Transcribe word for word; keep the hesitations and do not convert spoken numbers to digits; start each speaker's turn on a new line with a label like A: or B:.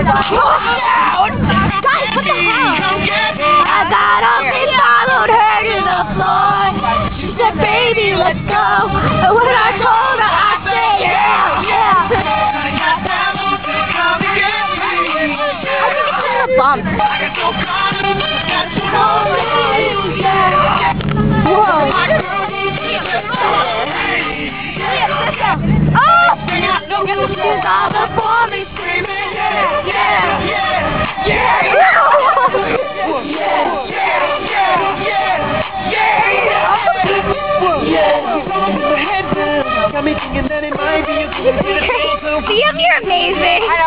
A: the God. Guys, what the hell? I got up and followed her to the floor. She said, baby, let's go. And when I told her, I said, yeah, yeah. I think it's in the bump. Whoa. Oh! She's all before me screaming, yeah, yeah, yeah, yeah, yeah, yeah, yeah. See, you're amazing.